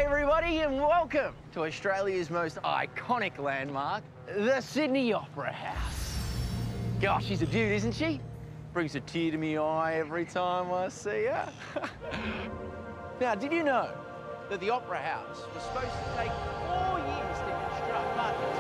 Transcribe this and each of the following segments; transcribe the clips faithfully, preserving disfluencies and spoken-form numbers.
everybody, and welcome to Australia's most iconic landmark, the Sydney Opera House. Gosh, she's a dude, isn't she? Brings a tear to me eye every time I see her. Now, did you know that the Opera House was supposed to take four years to construct, but it's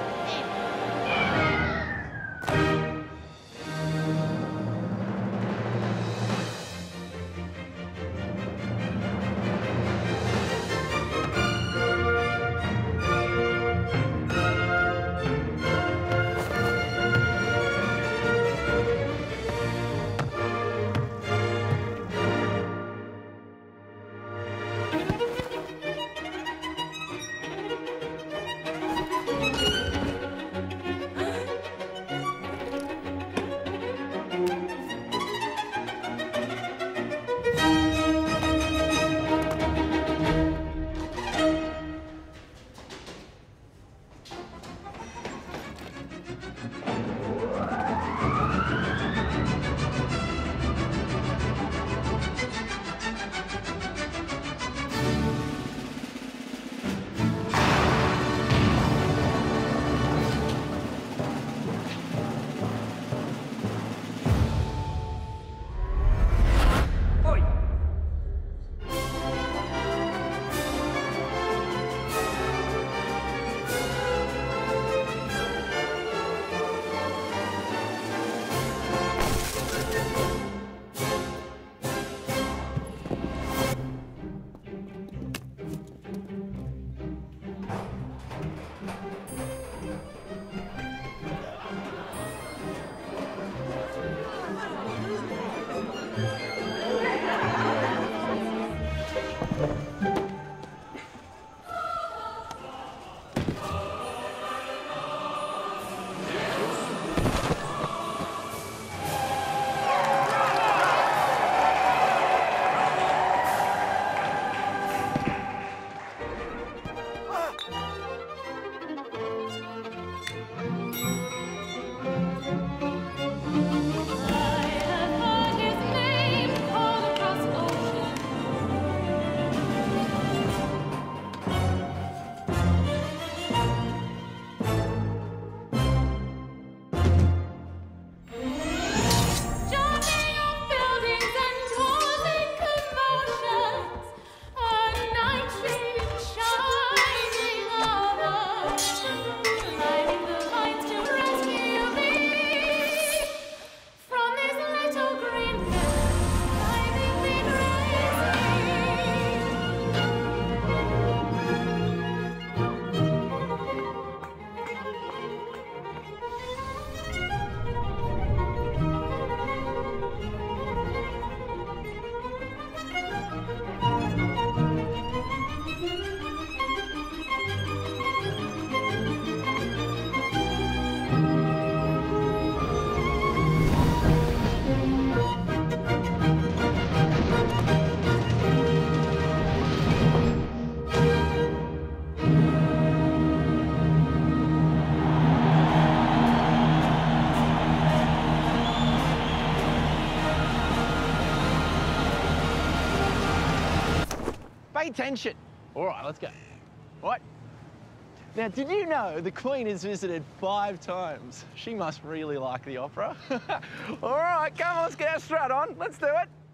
Pay attention. All right, let's go. What? Now, did you know the Queen has visited five times? She must really like the opera. All right, come on, let's get our strut on. Let's do it.